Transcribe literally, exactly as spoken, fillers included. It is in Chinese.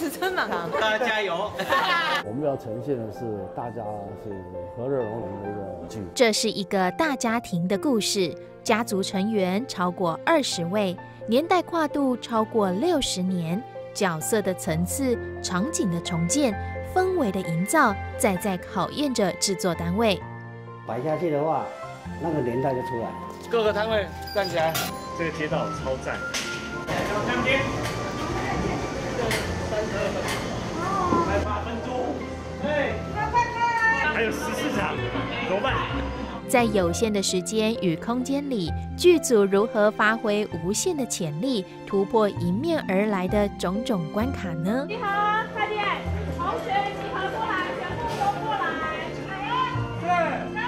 子孙满堂， 大家加油！ 我们要呈现的是大家是和乐融融的一个剧。 这是一个大家庭的故事，家族成员超过二十位，年代跨度超过六十年，角色的层次、场景的重建、氛围的营造，在在考验着制作单位。 摆下去的话，那个年代就出来。 各个摊位站起来，这个街道超赞。看边。来八分钟，哎，还有十四场，怎么办？ 在有限的时间与空间里，剧组如何发挥无限的潜力，突破迎面而来的种种关卡呢？ 集合，快点！同学集合过来，全部都过来！来呀！对。